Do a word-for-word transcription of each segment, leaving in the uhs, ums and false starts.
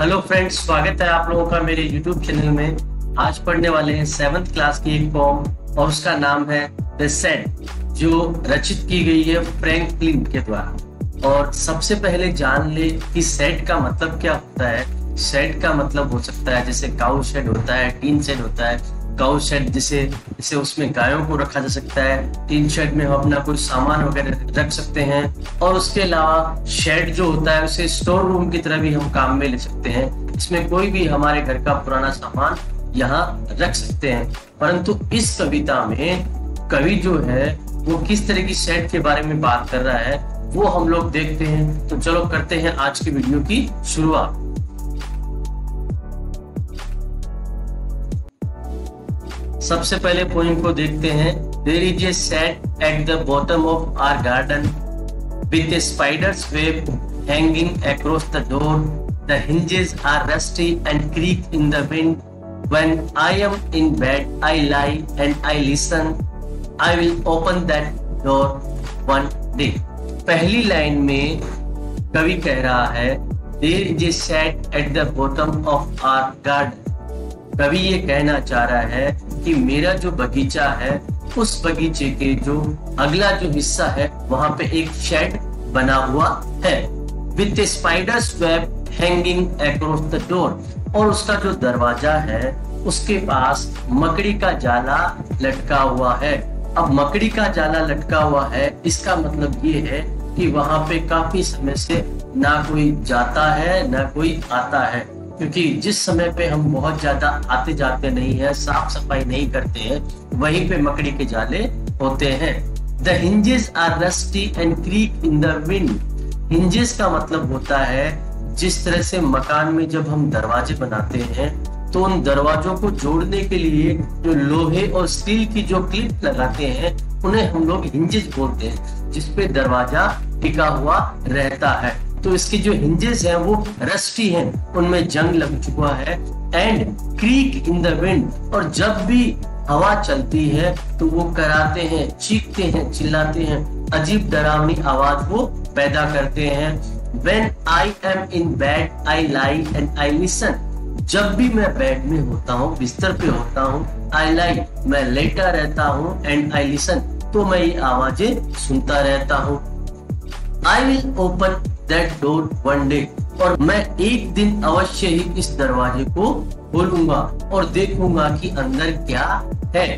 Hello friends, स्वागत है आप लोगों का मेरे यूट्यूब चैनल में। आज पढ़ने वाले हैं सेवंथ क्लास की एक पोम और उसका नाम है द शेड, जो रचित की गई है फ्रैंकलिन के द्वारा। और सबसे पहले जान ले कि शेड का मतलब क्या होता है। शेड का मतलब हो सकता है जैसे काऊ शेड होता है, टीन शेड होता है। काऊ शेड जिसे जिसे उसमें गायों को रखा जा सकता है, टीन शेड में हम अपना कोई सामान वगैरह रख सकते हैं। और उसके अलावा शेड जो होता है उसे स्टोर रूम की तरह भी हम काम में ले सकते हैं। इसमें कोई भी हमारे घर का पुराना सामान यहाँ रख सकते हैं। परंतु इस कविता में कवि जो है वो किस तरह की शेड के बारे में बात कर रहा है वो हम लोग देखते हैं। तो चलो करते हैं आज की वीडियो की शुरुआत। सबसे पहले पोएम को देखते हैं। There is a shed at the bottom of our garden with a spider's web hanging across the door. The hinges are rusty and creak in the wind. When I am in bed, I lie and I listen. I will open that door one day. पहली line में कवि कह रहा है There is a shed at the bottom of our garden. कवि ये कहना चाह रहा है कि मेरा जो बगीचा है उस बगीचे के जो अगला जो हिस्सा है वहां पे एक शेड बना हुआ है with spiders web hanging across the door. और उसका जो दरवाजा है उसके पास मकड़ी का जाला लटका हुआ है। अब मकड़ी का जाला लटका हुआ है इसका मतलब ये है कि वहां पे काफी समय से ना कोई जाता है ना कोई आता है, क्योंकि जिस समय पे हम बहुत ज्यादा आते जाते नहीं है, साफ सफाई नहीं करते हैं, वहीं पे मकड़ी के जाले होते हैं। The hinges are rusty and creak in the wind. Hinges का मतलब होता है जिस तरह से मकान में जब हम दरवाजे बनाते हैं तो उन दरवाजों को जोड़ने के लिए जो लोहे और स्टील की जो क्लिप लगाते हैं उन्हें हम लोग हिंजेस बोलते हैं, जिसपे दरवाजा टिका हुआ रहता है। तो इसकी जो हिंजेस हैं वो रस्टी हैं, उनमें जंग लग चुका है। And creak in the wind, और जब भी हवा चलती है तो वो कराते हैं, चीखते हैं, चिल्लाते हैं, अजीब डरावनी आवाज वो पैदा करते हैं। When I am in bed, I lie and I listen. जब भी मैं बेड में होता हूँ, बिस्तर पे होता हूँ, I lie, मैं लेटा रहता हूँ, and I listen, तो मैं ये आवाजें सुनता रहता हूँ। I will open that door one day, और मैं एक दिन अवश्य ही इस दरवाजे को खोलूंगा और देखूंगा कि अंदर क्या है।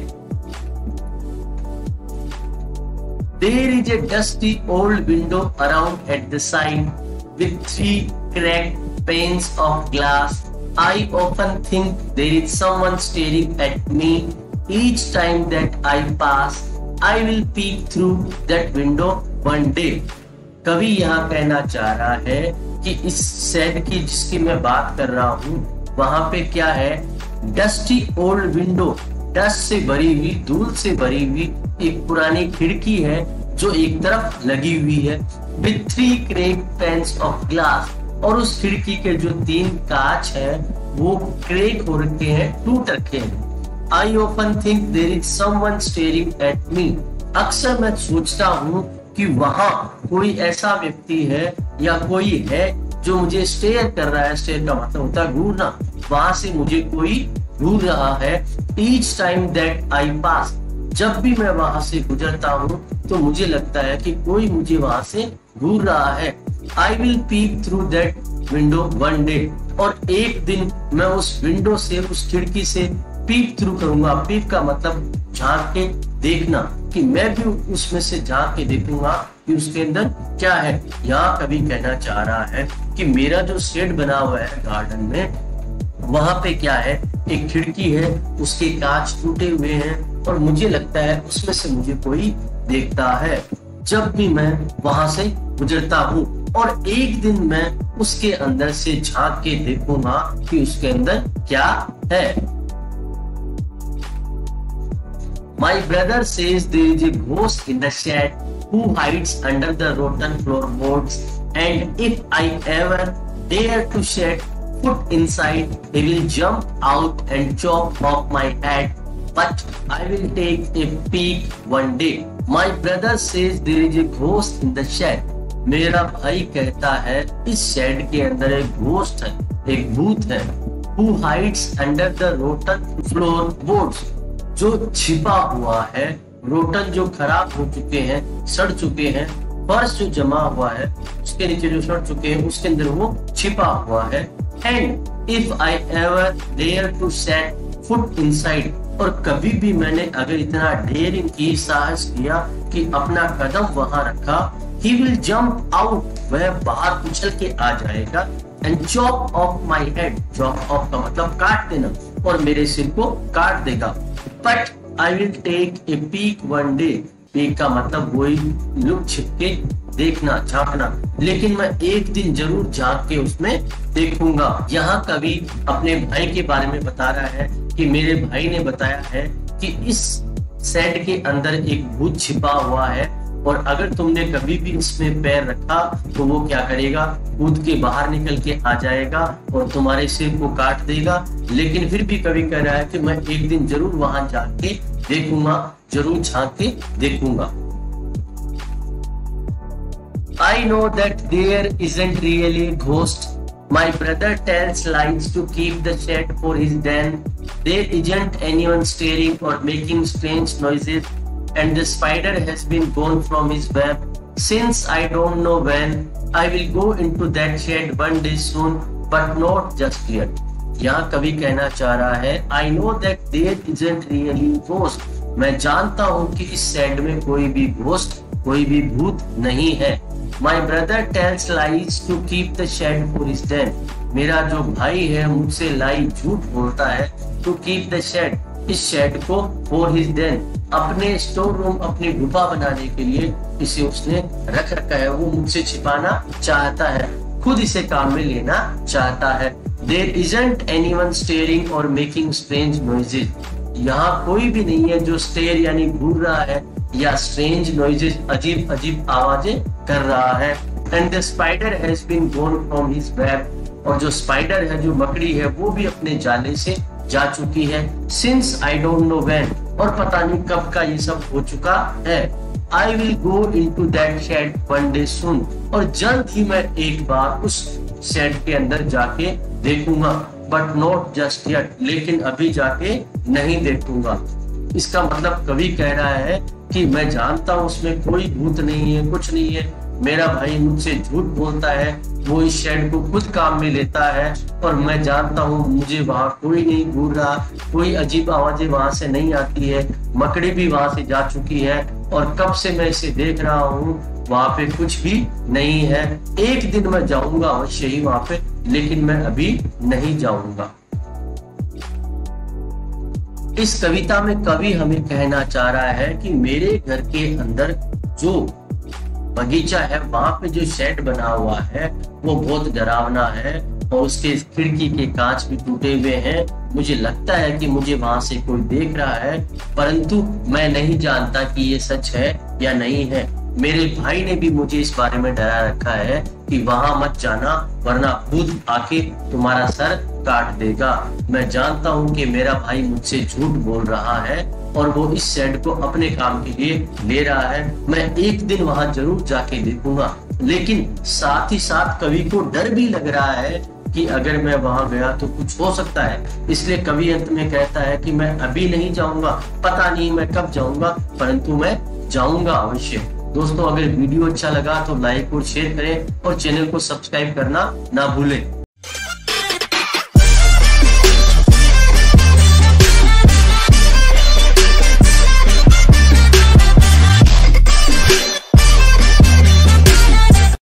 There is a dusty old window around at the side with three cracked panes of glass. I often think there is someone staring at me. Each time that I pass, I will peek through that window one day. कवि यहाँ कहना चाह रहा है कि इस shade की जिसकी मैं बात कर रहा हूँ वहां पे क्या है, डस्टी ओल्ड विंडो, डस्ट से भरी हुई, धूल से भरी हुई एक पुरानी खिड़की है जो एक तरफ लगी हुई है with three crack panes of glass. और उस खिड़की के जो तीन कांच है वो क्रेक हो रखे हैं, टूट रखे हैं। I often think there is someone staring at me. अक्सर मैं सोचता हूँ कि वहां कोई ऐसा व्यक्ति है या कोई है जो मुझे स्टेयर कर रहा है। स्टेयर का मतलब होता है घूरना, वहां से मुझे कोई घूर रहा है। Each time that I pass, जब भी मैं वहां से गुजरता हूँ तो मुझे लगता है कि कोई मुझे वहां से घूर रहा है। I will peek through that window one day, और एक दिन मैं उस विंडो से, उस खिड़की से पीक थ्रू करूंगा। पीक का मतलब झांक के देखना, कि मैं भी उसमें से झांक के देखूंगा कि उसके अंदर क्या है। यहाँ कभी कहना चाह रहा है कि मेरा जो शेड बना हुआ है गार्डन में, वहां पे क्या है, एक खिड़की है, उसके कांच टूटे हुए हैं और मुझे लगता है उसमें से मुझे कोई देखता है जब भी मैं वहां से गुजरता हूँ। और एक दिन मैं उसके अंदर से झांक के देखूंगा कि उसके अंदर क्या है। My brother says there is a ghost in the shed who hides under the rotten floorboards, and if I ever dare to set foot inside, he will jump out and chop off my head. But I will take a peek one day. My brother says there is a ghost in the shed. मेरा भाई कहता है इस shade के अंदर एक ghost है, एक भूत है। Who hides under the rotten floorboards, जो छिपा हुआ है, रोटन जो खराब हो चुके हैं, सड़ चुके हैं, फर्श जो जमा हुआ है उसके नीचे जो सड़ चुके हैं उसके अंदर वो छिपा हुआ है। And if I ever dare to set foot inside, और कभी भी मैंने अगर इतना डेयरिंग की, साहस किया कि अपना कदम वहां रखा, he will jump out, वह बाहर उछल के आ जाएगा। And chop off my head, chop off का मतलब काट देना, और मेरे सिर को काट देगा। But I will take a peek one day, peek का मतलब वही लुक छिप के देखना, झांकना, लेकिन मैं एक दिन जरूर झांक के उसमें देखूंगा। यहाँ कवि अपने भाई के बारे में बता रहा है कि मेरे भाई ने बताया है कि इस शेड के अंदर एक भूत छिपा हुआ है, और अगर तुमने कभी भी इसमें पैर रखा तो वो क्या करेगा, कूद के बाहर निकल के आ जाएगा और तुम्हारे सिर को काट देगा। लेकिन फिर भी कवि कह रहा है कि मैं एक दिन जरूर वहां जाके देखूंगा, जरूर झांक के देखूंगा। I know that there isn't really a ghost. My brother tells lies to keep the shed for his den. There isn't anyone staring or making strange noises, and the spider has been gone from his web since I don't know when. I will go into that shed one day soon, but not just yet. यहाँ कवि कहना चाह रहा है I know that there isn't really a ghost. मैं जानता हूँ कि इस शेड में कोई भी घोस्ट, कोई भी भूत नहीं है। My brother tells lies to keep the shed for his den. मेरा जो भाई है मुझसे लाई, झूठ बोलता है, to keep the shed, इस शेड को, for his den, अपने स्टोर रूम, अपनी गुफा बनाने के लिए इसे उसने रख रखा है। वो मुझसे छिपाना चाहता है, खुद इसे काम में लेना चाहता है। There isn't anyone staring or making strange noises. यहाँ कोई भी नहीं है जो स्टेयर यानी घूर रहा है या स्ट्रेंज नॉइजेस, अजीब अजीब आवाजें कर रहा है। And the spider has been gone from his web, और जो स्पाइडर है, जो मकड़ी है, वो भी अपने जाले से जा चुकी है। Since I don't know when, और पता नहीं कब का ये सब हो चुका है। I will go into that shed one day soon, और जल्द ही मैं एक बार उस शेड के अंदर जाके देखूंगा, बट नॉट जस्ट येट, लेकिन अभी जाके नहीं देखूंगा। इसका मतलब कवि कह रहा है कि मैं जानता हूँ उसमें कोई भूत नहीं है, कुछ नहीं है, मेरा भाई मुझसे झूठ बोलता है, वो इस शेड को खुद काम में लेता है, और मैं जानता हूँ मुझे वहां कोई नहीं घूर रहा, कोई अजीब आवाजें वहां से नहीं आती है, मकड़ी भी वहां से जा चुकी है, और कब से मैं इसे देख रहा हूँ, वहां पे कुछ भी नहीं है। एक दिन मैं जाऊंगा अवश्य ही वहां पे, लेकिन मैं अभी नहीं जाऊंगा। इस कविता में कवि हमें कहना चाह रहा है कि मेरे घर के अंदर जो बगीचा है, वहां पे जो शेड बना हुआ है वो बहुत डरावना है, और उसके खिड़की के कांच भी टूटे हुए हैं। मुझे लगता है कि मुझे वहां से कोई देख रहा है, परंतु मैं नहीं जानता कि ये सच है या नहीं है। मेरे भाई ने भी मुझे इस बारे में डरा रखा है कि वहां मत जाना, वरना खुद आके तुम्हारा सर काट देगा। मैं जानता हूं कि मेरा भाई मुझसे झूठ बोल रहा है, और वो इस शेड को अपने काम के लिए ले रहा है। मैं एक दिन वहां जरूर जाके देखूंगा, लेकिन साथ ही साथ कवि को डर भी लग रहा है कि अगर मैं वहां गया तो कुछ हो सकता है। इसलिए कवि अंत में कहता है कि मैं अभी नहीं जाऊंगा, पता नहीं मैं कब जाऊंगा, परंतु मैं जाऊंगा अवश्य। दोस्तों, अगर वीडियो अच्छा लगा तो लाइक और शेयर करें, और चैनल को सब्सक्राइब करना ना भूलें।